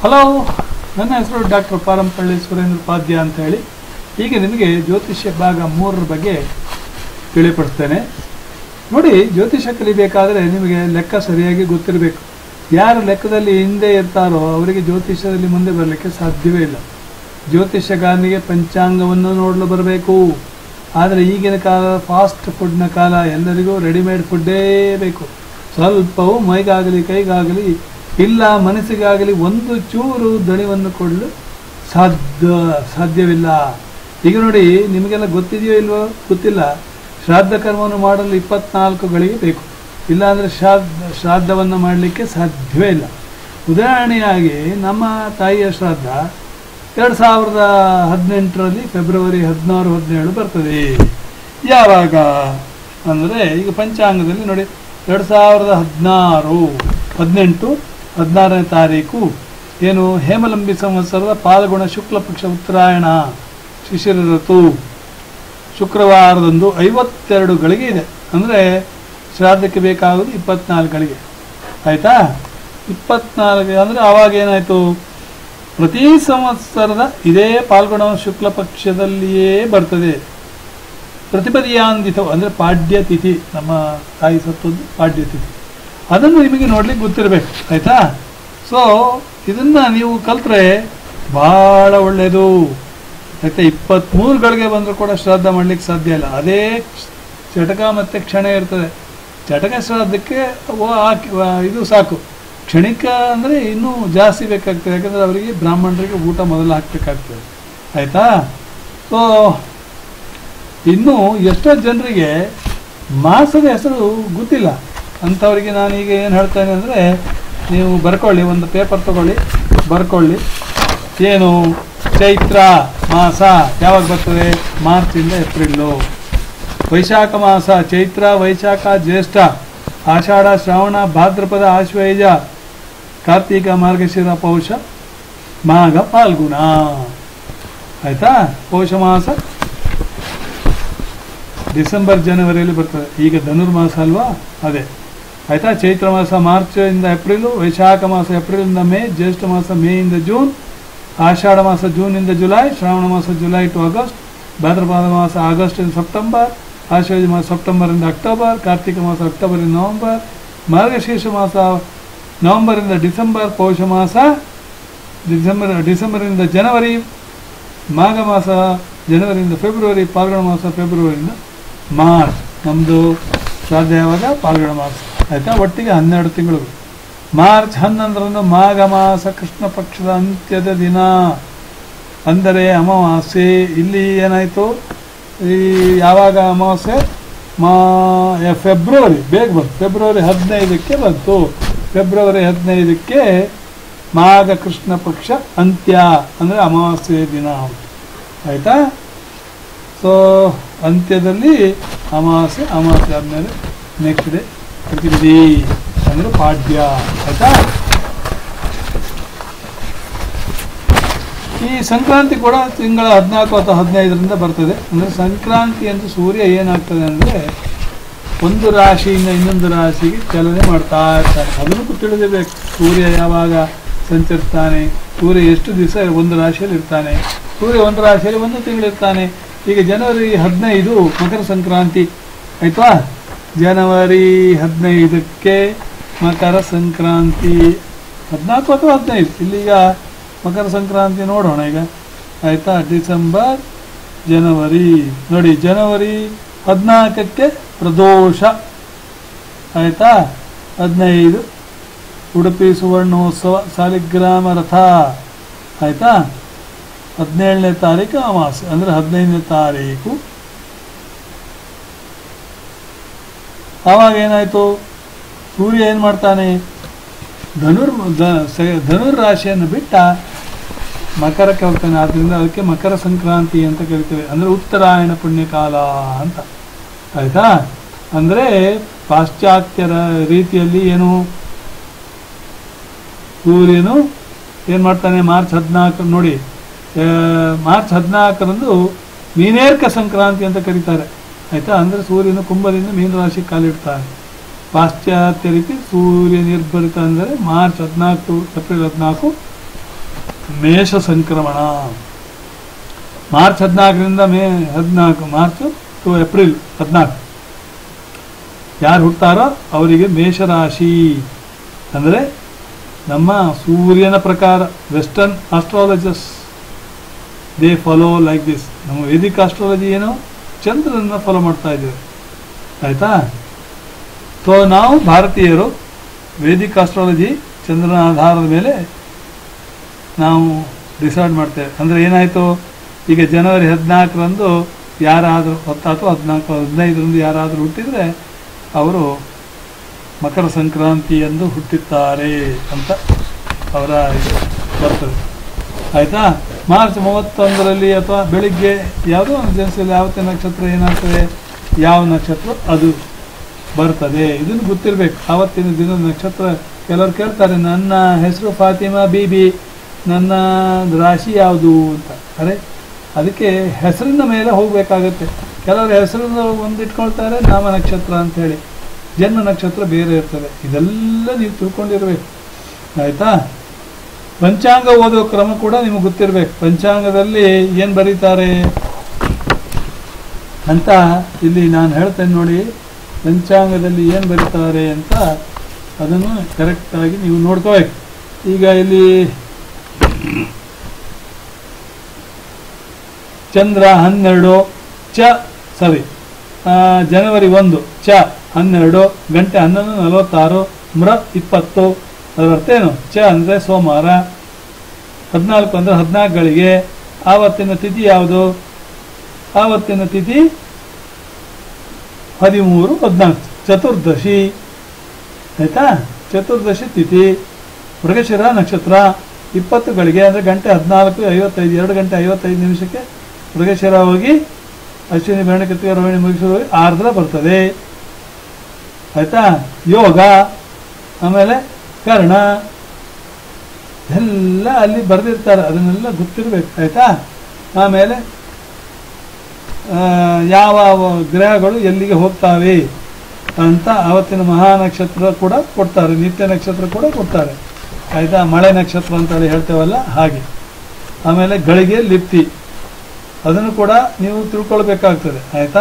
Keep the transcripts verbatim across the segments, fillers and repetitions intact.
Hello, ನನ್ನ ಹೆಸರು doctor Parampalli Surendra Upadhya ಅಂತ ಹೇಳಿ. ಈಗ ನಿಮಗೆ ಜ್ಯೋತಿಷ್ಯ ಭಾಗ ಮೂರರ ಬಗ್ಗೆ ತಿಳಿಪಡಿಸ್ತೇನೆ. ನೋಡಿ, ಜ್ಯೋತಿಷ್ಯ ಕಲಿಬೇಕಾದರೆ ನಿಮಗೆ ಲೆಕ್ಕ ಸರಿಯಾಗಿ ಗೊತ್ತಿರಬೇಕು. ಯಾರು ಲೆಕ್ಕದಲ್ಲಿ ಹಿಂದೆ ಇರ್ತಾರೋ ಅವರಿಗೆ ಜ್ಯೋತಿಷ್ಯದಲ್ಲಿ ಮುಂದೆ ಬರಲಿಕ್ಕೆ ಸಾಧ್ಯವೇ ಇಲ್ಲ. ಜ್ಯೋತಿಷ್ಯಗಾರನಿಗೆ ಪಂಚಾಂಗವನ್ನು ನೋಡಲು ಬರಬೇಕು. ಆದರೆ ಈಗಿನ ಕಾಲ ಫಾಸ್ಟ್ ಫುಡ್ನ ಕಾಲ, ಎಲ್ಲರಿಗೂ ರೆಡಿಮೇಡ್ ಫುಡ್ಡೇ ಬೇಕು. ಸ್ವಲ್ಪವೂ ಮೈಗಾಗಲಿ ಕೈಗಾಗಲಿ ಇಲ್ಲ ಮನಸ್ಸಿಗಾಗಲಿ ಒಂದು ಚೂರು ದಣಿವನ್ನು ಕೊಡಲು ಸಾಧ್ಯ ಸಾಧ್ಯವಿಲ್ಲ. ಈಗ ನೋಡಿ, ನಿಮಗೆಲ್ಲ ಗೊತ್ತಿದೆಯೋ ಇಲ್ವೋ ಗೊತ್ತಿಲ್ಲ, ಶ್ರಾದ್ದ ಕರ್ಮವನ್ನು ಮಾಡಲು ಇಪ್ಪತ್ನಾಲ್ಕು ಗಳಿಗೆ ಬೇಕು. ಇಲ್ಲಾಂದರೆ ಶ್ರಾದ್ದ ಶ್ರಾದ್ದವನ್ನು ಮಾಡಲಿಕ್ಕೆ ಸಾಧ್ಯವೇ ಇಲ್ಲ. ಉದಾಹರಣೆಯಾಗಿ ನಮ್ಮ ತಾಯಿಯ ಶ್ರಾದ್ದ ಎರಡು ಸಾವಿರದ ಹದಿನೆಂಟರಲ್ಲಿ ಫೆಬ್ರವರಿ ಹದಿನಾರು ಹದಿನೇಳು ಬರ್ತದೆ. ಯಾವಾಗ ಅಂದರೆ ಈಗ ಪಂಚಾಂಗದಲ್ಲಿ ನೋಡಿ, ಎರಡು ಸಾವಿರದ ಹದಿನಾರು ಹದಿನೆಂಟು ಹದಿನಾರನೇ ತಾರೀಕು ಏನು ಹೇಮಲಂಬಿ ಸಂವತ್ಸರದ ಪಾಲ್ಗುಣ ಶುಕ್ಲ ಪಕ್ಷ ಉತ್ತರಾಯಣ ಶಿಶಿರ ಋತು ಶುಕ್ರವಾರದಂದು ಐವತ್ತೆರಡು ಗಳಿಗೆ ಇದೆ. ಅಂದರೆ ಶ್ರಾದ್ದಕ್ಕೆ ಬೇಕಾಗೋದು ಇಪ್ಪತ್ನಾಲ್ಕು ಗಳಿಗೆ. ಆಯಿತಾ? ಇಪ್ಪತ್ನಾಲ್ಕು ಅಂದರೆ ಆವಾಗ ಏನಾಯಿತು, ಪ್ರತಿ ಸಂವತ್ಸರದ ಇದೇ ಪಾಲ್ಗುಣ ಶುಕ್ಲ ಪಕ್ಷದಲ್ಲಿಯೇ ಬರ್ತದೆ. ಪ್ರತಿಪದಿಯಾಂದಿತ ಅಂದರೆ ಪಾಡ್ಯ ತಿಥಿ, ನಮ್ಮ ತಾಯಿ ಸತ್ತದ್ದು ಪಾಡ್ಯ ತಿಥಿ, ಅದನ್ನು ನಿಮಗೆ ನೋಡ್ಲಿಕ್ಕೆ ಗೊತ್ತಿರಬೇಕು. ಆಯಿತಾ? ಸೊ ಇದನ್ನು ನೀವು ಕಲ್ತ್ರೆ ಭಾಳ ಒಳ್ಳೆಯದು. ಆಯಿತಾ? ಇಪ್ಪತ್ತ್ಮೂರುಗಳಿಗೆ ಬಂದರೂ ಕೂಡ ಶ್ರಾದ್ದ ಮಾಡಲಿಕ್ಕೆ ಸಾಧ್ಯ ಇಲ್ಲ. ಅದೇ ಚಟಕ ಮತ್ತು ಕ್ಷಣ ಇರ್ತದೆ. ಚಟಕ ಶ್ರಾದ್ದಕ್ಕೆ ಹಾಕಿ ಇದು ಸಾಕು. ಕ್ಷಣಿಕ ಅಂದರೆ ಇನ್ನೂ ಜಾಸ್ತಿ ಬೇಕಾಗ್ತದೆ, ಯಾಕಂದರೆ ಅವರಿಗೆ ಬ್ರಾಹ್ಮಣರಿಗೆ ಊಟ ಮೊದಲು ಹಾಕಬೇಕಾಗ್ತದೆ. ಆಯಿತಾ? ಸೊ ಇನ್ನು ಎಷ್ಟೋ ಜನರಿಗೆ ಮಾಸದ ಹೆಸರು ಗೊತ್ತಿಲ್ಲ. ಅಂಥವರಿಗೆ ನಾನೀಗ ಏನು ಹೇಳ್ತೇನೆ ಅಂದರೆ, ನೀವು ಬರ್ಕೊಳ್ಳಿ, ಒಂದು ಪೇಪರ್ ತಗೊಳ್ಳಿ, ಬರ್ಕೊಳ್ಳಿ. ಏನು ಚೈತ್ರ ಮಾಸ ಯಾವಾಗ ಬರ್ತದೆ? ಮಾರ್ಚಿಂದ ಏಪ್ರಿಲ್ಲು. ವೈಶಾಖ ಮಾಸ ಚೈತ್ರ, ವೈಶಾಖ, ಜ್ಯೇಷ್ಠ, ಆಷಾಢ, ಶ್ರಾವಣ, ಭಾದ್ರಪದ, ಆಶ್ವಯುಜ, ಕಾರ್ತೀಕ, ಮಾರ್ಗಶಿರ, ಪೌಷ, ಮಾಘ, ಫಾಲ್ಗುಣ. ಆಯಿತಾ? ಪೌಷ ಮಾಸ ಡಿಸೆಂಬರ್ ಜನವರಿಯಲ್ಲಿ ಬರ್ತದೆ. ಈಗ ಧನುರ್ಮಾಸ ಅಲ್ವಾ, ಅದೇ. ಆಯಿತಾ? ಚೈತ್ರ ಮಾಸ ಮಾರ್ಚಿಂದ ಏಪ್ರಿಲು, ವೈಶಾಖ ಮಾಸ ಏಪ್ರಿಲಿಂದ ಮೇ, ಜ್ಯೇಷ್ಠ ಮಾಸ ಮೇಯಿಂದ ಜೂನ್, ಆಷಾಢ ಮಾಸ ಜೂನಿಂದ ಜುಲೈ, ಶ್ರಾವಣ ಮಾಸ ಜುಲೈ ಟು ಆಗಸ್ಟ್, ಭಾದ್ರಪದ ಮಾಸ ಆಗಸ್ಟಿಂದ ಸೆಪ್ಟೆಂಬರ್, ಆಶ್ವಯುಜ ಮಾಸ ಸೆಪ್ಟೆಂಬರಿಂದ ಅಕ್ಟೋಬರ್, ಕಾರ್ತಿಕ ಮಾಸ ಅಕ್ಟೋಬರಿಂದ ನವಂಬರ್, ಮಾರ್ಗಶೀರ್ಷ ಮಾಸ ನವಂಬರಿಂದ ಡಿಸೆಂಬರ್, ಪೌಷ ಮಾಸ ಡಿಸೆಂಬರ್ ಡಿಸೆಂಬರಿಂದ ಜನವರಿ, ಮಾಘ ಮಾಸ ಜನವರಿಯಿಂದ ಫೆಬ್ರವರಿ, ಪಾಲ್ಗುಣ ಮಾಸ ಫೆಬ್ರವರಿಯಿಂದ ಮಾರ್ಚ್. ನಮ್ಮದು ಶ್ರಾದ್ದ ಯಾವಾಗ? ಪಾಲ್ಗುಣ ಮಾಸ. ಆಯಿತಾ? ಒಟ್ಟಿಗೆ ಹನ್ನೆರಡು ತಿಂಗಳು. ಮಾರ್ಚ್ ಹನ್ನೊಂದರಂದು ಮಾಘ ಮಾಸ ಕೃಷ್ಣ ಪಕ್ಷದ ಅಂತ್ಯದ ದಿನ, ಅಂದರೆ ಅಮಾವಾಸ್ಯೆ. ಇಲ್ಲಿ ಏನಾಯಿತು, ಈ ಯಾವಾಗ ಅಮಾವಾಸ್ಯೆ? ಮಾ ಫೆಬ್ರವರಿ ಬೇಗ ಬಂತು. ಫೆಬ್ರವರಿ ಹದಿನೈದಕ್ಕೆ ಬಂತು. ಫೆಬ್ರವರಿ ಹದಿನೈದಕ್ಕೆ ಮಾಘ ಕೃಷ್ಣ ಪಕ್ಷ ಅಂತ್ಯ, ಅಂದರೆ ಅಮಾವಾಸ್ಯೆ ದಿನ ಆಯಿತು. ಆಯಿತಾ? ಸೊ ಅಂತ್ಯದಲ್ಲಿ ಅಮಾವಾಸ್ಯೆ, ಅಮಾವಾಸ್ಯೆ ಆದಮೇಲೆ ನೆಕ್ಸ್ಟ್ ಡೇ ಪ್ರತಿಪದಿ ಅಂದರೆ ಪಾಡ್ಯ. ಆಯಿತಾ? ಈ ಸಂಕ್ರಾಂತಿ ಕೂಡ ತಿಂಗಳ ಹದಿನಾಲ್ಕು ಅಥವಾ ಹದಿನೈದರಿಂದ ಬರ್ತದೆ. ಅಂದರೆ ಸಂಕ್ರಾಂತಿ ಅಂತ ಸೂರ್ಯ ಏನಾಗ್ತದೆ ಅಂದರೆ, ಒಂದು ರಾಶಿಯಿಂದ ಇನ್ನೊಂದು ರಾಶಿಗೆ ಚಲನೆ ಮಾಡ್ತಾ ಇರ್ತಾನೆ. ಅದನ್ನು ತಿಳಿದಿರಬೇಕು. ಸೂರ್ಯ ಯಾವಾಗ ಸಂಚರಿಸ್ತಾನೆ, ಸೂರ್ಯ ಎಷ್ಟು ದಿವಸ ಒಂದು ರಾಶಿಯಲ್ಲಿ ಇರ್ತಾನೆ, ಸೂರ್ಯ ಒಂದು ರಾಶಿಯಲ್ಲಿ ಒಂದು ತಿಂಗಳಿರ್ತಾನೆ. ಈಗ ಜನವರಿ ಹದಿನೈದು ಮಕರ ಸಂಕ್ರಾಂತಿ. ಆಯಿತಾ? ಜನವರಿ ಹದಿನೈದಕ್ಕೆ ಮಕರ ಸಂಕ್ರಾಂತಿ. ಹದಿನಾಲ್ಕು ಅಥವಾ ಹದಿನೈದು, ಇಲ್ಲಿಗ ಮಕರ ಸಂಕ್ರಾಂತಿ ನೋಡೋಣ ಈಗ. ಆಯಿತಾ? ಡಿಸೆಂಬರ್, ಜನವರಿ. ನೋಡಿ, ಜನವರಿ ಹದಿನಾಲ್ಕಕ್ಕೆ ಪ್ರದೋಷ. ಆಯಿತಾ? ಹದಿನೈದು ಉಡುಪಿ ಸುವರ್ಣೋತ್ಸವ ಸಾಲಿಗ್ರಾಮ ರಥ. ಆಯಿತಾ? ಹದಿನೇಳನೇ ತಾರೀಕು ಅಮಾವಾಸ್ಯೆ, ಅಂದರೆ ಹದಿನೈದನೇ ತಾರೀಕು. ಆವಾಗ ಏನಾಯಿತು, ಸೂರ್ಯ ಏನು ಮಾಡ್ತಾನೆ, ಧನುರ್ ಧನುರ್ ರಾಶಿಯನ್ನು ಬಿಟ್ಟ ಮಕರಕ್ಕೆ ಹೋಗ್ತಾನೆ. ಆದ್ದರಿಂದ ಅದಕ್ಕೆ ಮಕರ ಸಂಕ್ರಾಂತಿ ಅಂತ ಕರಿತೇವೆ, ಅಂದರೆ ಉತ್ತರಾಯಣ ಪುಣ್ಯಕಾಲ ಅಂತ. ಆಯಿತಾ? ಅಂದರೆ ಪಾಶ್ಚಾತ್ಯರ ರೀತಿಯಲ್ಲಿ ಏನು, ಸೂರ್ಯನು ಏನು ಮಾಡ್ತಾನೆ, ಮಾರ್ಚ್ ಹದಿನಾಲ್ಕು ನೋಡಿ, ಮಾರ್ಚ್ ಹದಿನಾಲ್ಕರಂದು ಮೀನೇರ್ಕ ಸಂಕ್ರಾಂತಿ ಅಂತ ಕರೀತಾರೆ. ಆಯಿತಾ? ಅಂದರೆ ಸೂರ್ಯನು ಕುಂಭದಿಂದ ಮೀನರಾಶಿಗೆ ಕಾಲಿಡ್ತಾನೆ. ಪಾಶ್ಚಾತ್ಯ ರೀತಿ ಸೂರ್ಯ ನಿರ್ಭರಿತ ಅಂದರೆ ಮಾರ್ಚ್ ಹದಿನಾಲ್ಕು ಏಪ್ರಿಲ್ ಹದಿನಾಲ್ಕು ಮೇಷ ಸಂಕ್ರಮಣ. ಮಾರ್ಚ್ ಹದಿನಾಲ್ಕರಿಂದ ಮೇ ಹದಿನಾಲ್ಕು ಮಾರ್ಚ್ ಟು ಏಪ್ರಿಲ್ ಹದಿನಾಲ್ಕು ಯಾರು ಹುಡ್ತಾರೋ ಅವರಿಗೆ ಮೇಷರಾಶಿ. ಅಂದರೆ ನಮ್ಮ ಸೂರ್ಯನ ಪ್ರಕಾರ western astrologers they follow like this. ನಮ್ಮ ವೇದಿಕ್ ಆಸ್ಟ್ರಾಲಜಿ ಏನು, ಚಂದ್ರನ ಫಾಲೋ ಮಾಡ್ತಾ ಇದ್ದೇವೆ. ಆಯಿತಾ? ಸೊ ನಾವು ಭಾರತೀಯರು ವೇದಿಕ್ ಆಸ್ಟ್ರಾಲಜಿ ಚಂದ್ರನ ಆಧಾರದ ಮೇಲೆ ನಾವು ಡಿಸೈಡ್ ಮಾಡ್ತೇವೆ. ಅಂದರೆ ಏನಾಯಿತು, ಈಗ ಜನವರಿ ಹದಿನಾಲ್ಕರಂದು ಯಾರಾದರೂ ಹೊತ್ತಾತು ಹದಿನಾಲ್ಕು ಹದಿನೈದರಂದು ಯಾರಾದರೂ ಹುಟ್ಟಿದರೆ ಅವರು ಮಕರ ಸಂಕ್ರಾಂತಿ ಎಂದು ಹುಟ್ಟಿದ್ದಾರೆ ಅಂತ ಅವರ ಇದು ಬರ್ತದೆ. ಆಯಿತಾ? ಮಾರ್ಚ್ ಮೂವತ್ತೊಂದರಲ್ಲಿ ಅಥವಾ ಬೆಳಿಗ್ಗೆ ಯಾವುದೋ ಒಂದು ದಿವಸದಲ್ಲಿ ಯಾವತ್ತೇ ನಕ್ಷತ್ರ ಏನಾಗ್ತದೆ, ಯಾವ ನಕ್ಷತ್ರ ಅದು ಬರ್ತದೆ, ಇದನ್ನು ಗೊತ್ತಿರಬೇಕು. ಆವತ್ತಿನ ದಿನದ ನಕ್ಷತ್ರ ಕೆಲವರು ಕೇಳ್ತಾರೆ, ನನ್ನ ಹೆಸರು ಫಾತಿಮಾ ಬೀಬಿ, ನನ್ನ ರಾಶಿ ಯಾವುದು ಅಂತ. ಅರೆ ಅದಕ್ಕೆ ಹೆಸರಿನ ಮೇಲೆ ಹೋಗಬೇಕಾಗತ್ತೆ. ಕೆಲವರು ಹೆಸರನ್ನು ಒಂದು ಇಟ್ಕೊಳ್ತಾರೆ ನಾಮ ನಕ್ಷತ್ರ ಅಂಥೇಳಿ, ಜನ್ಮ ನಕ್ಷತ್ರ ಬೇರೆ ಇರ್ತದೆ. ಇದೆಲ್ಲ ನೀವು ತಿಳ್ಕೊಂಡಿರ್ಬೇಕು. ಆಯಿತಾ? ಪಂಚಾಂಗ ಓದೋ ಕ್ರಮ ಕೂಡ ನಿಮಗೆ ಗೊತ್ತಿರಬೇಕು. ಪಂಚಾಂಗದಲ್ಲಿ ಏನು ಬರೀತಾರೆ ಅಂತ ಇಲ್ಲಿ ನಾನು ಹೇಳ್ತೇನೆ ನೋಡಿ. ಪಂಚಾಂಗದಲ್ಲಿ ಏನು ಬರೀತಾರೆ ಅಂತ ಅದನ್ನು ಕರೆಕ್ಟಾಗಿ ನೀವು ನೋಡ್ಕೋಬೇಕು. ಈಗ ಇಲ್ಲಿ ಚಂದ್ರ ಹನ್ನೆರಡು ಚ ಸಾರಿ ಜನವರಿ ಒಂದು ಚ ಹನ್ನೆರಡು ಗಂಟೆ ಹನ್ನೊಂದು ನಲವತ್ತಾರು ಮೃ ಇಪ್ಪತ್ತು. ಅದರ ಅರ್ಥ ಏನು? ಚ ಅಂದರೆ ಸೋಮವಾರ, ಹದಿನಾಲ್ಕು ಅಂದರೆ ಹದಿನಾಲ್ಕುಗಳಿಗೆ. ಆವತ್ತಿನ ತಿಥಿ ಯಾವುದು? ಆವತ್ತಿನ ತಿಥಿ ಹದಿಮೂರು ಹದಿನಾಲ್ಕು ಚತುರ್ದಶಿ. ಆಯಿತಾ? ಚತುರ್ದಶಿ ತಿಥಿ. ಮೃಗಶಿರ ನಕ್ಷತ್ರ ಇಪ್ಪತ್ತುಗಳಿಗೆ ಅಂದರೆ ಗಂಟೆ ಹದಿನಾಲ್ಕು ಐವತ್ತೈದು ಎರಡು ಗಂಟೆ ಐವತ್ತೈದು ನಿಮಿಷಕ್ಕೆ ಮೃಗಶಿರ ಹೋಗಿ ಅಶ್ವಿನಿ ಭರಣಿ ಕೃತಿಕ ರೋಹಿಣಿ ಮುಗಿಸಿ ಹೋಗಿ ಆರ್ದ್ರ ಬರ್ತದೆ. ಆಯಿತಾ? ಯೋಗ, ಆಮೇಲೆ ಕರ್ಣ ಎಲ್ಲ ಅಲ್ಲಿ ಬರೆದಿರ್ತಾರೆ, ಅದನ್ನೆಲ್ಲ ಗೊತ್ತಿರಬೇಕು. ಆಯಿತಾ? ಆಮೇಲೆ ಯಾವ ಗ್ರಹಗಳು ಎಲ್ಲಿಗೆ ಹೋಗ್ತಾವೆ ಅಂತ ಆವತ್ತಿನ ಮಹಾ ನಕ್ಷತ್ರ ಕೂಡ ಕೊಡ್ತಾರೆ, ನಿತ್ಯ ನಕ್ಷತ್ರ ಕೂಡ ಕೊಡ್ತಾರೆ. ಆಯಿತಾ? ಮಳೆ ನಕ್ಷತ್ರ ಅಂತೇಳಿ ಹೇಳ್ತೇವಲ್ಲ ಹಾಗೆ. ಆಮೇಲೆ ಗಳಿಗೆ ಲಿಪ್ತಿ ಅದನ್ನು ಕೂಡ ನೀವು ತಿಳ್ಕೊಳ್ಬೇಕಾಗ್ತದೆ. ಆಯಿತಾ?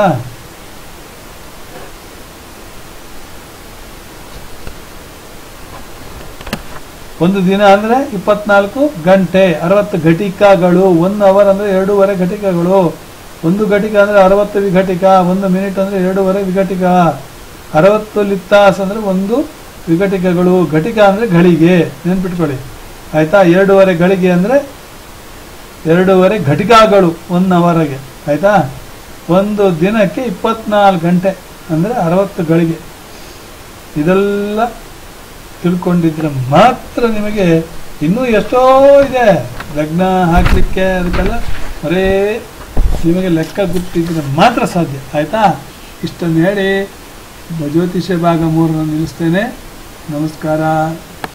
ಒಂದು ದಿನ ಅಂದರೆ ಇಪ್ಪತ್ನಾಲ್ಕು ಗಂಟೆ ಅರವತ್ತು ಘಟಿಕಗಳು. ಒನ್ ಅವರ್ ಅಂದರೆ ಎರಡೂವರೆ ಘಟಿಕಗಳು. ಒಂದು ಘಟಿಕ ಅಂದರೆ ಅರವತ್ತು ವಿಘಟಿಕ. ಒಂದು ಮಿನಿಟ್ ಅಂದರೆ ಎರಡೂವರೆ ವಿಘಟಿಕ. ಅರವತ್ತು ಲಿಪ್ತಾಸ್ ಅಂದರೆ ಒಂದು ವಿಘಟಿಕಗಳು. ಘಟಿಕ ಅಂದರೆ ಗಳಿಗೆ, ನೆನ್ಪಿಟ್ಕೊಳ್ಳಿ. ಆಯಿತಾ? ಎರಡೂವರೆ ಗಳಿಗೆ ಅಂದರೆ ಎರಡೂವರೆ ಘಟಿಕಗಳು ಒನ್ ಅವರ್ಗೆ. ಆಯಿತಾ? ಒಂದು ದಿನಕ್ಕೆ ಇಪ್ಪತ್ನಾಲ್ಕು ಗಂಟೆ ಅಂದರೆ ಅರವತ್ತು ಗಳಿಗೆ. ಇದೆಲ್ಲ ತಿಳ್ಕೊಂಡಿದ್ರೆ ಮಾತ್ರ ನಿಮಗೆ ಇನ್ನೂ ಎಷ್ಟೋ ಇದೆ ಲಗ್ನ ಹಾಕಲಿಕ್ಕೆ, ಅದಕ್ಕೆಲ್ಲ ಬರೇ ನಿಮಗೆ ಲೆಕ್ಕ ಗೊತ್ತಿದ್ರೆ ಮಾತ್ರ ಸಾಧ್ಯ. ಆಯಿತಾ? ಇಷ್ಟನ್ನು ಹೇಳಿ ಜ್ಯೋತಿಷ್ಯ ಭಾಗ ಮೂರನ್ನು ನಿಲ್ಲಿಸ್ತೇನೆ. ನಮಸ್ಕಾರ.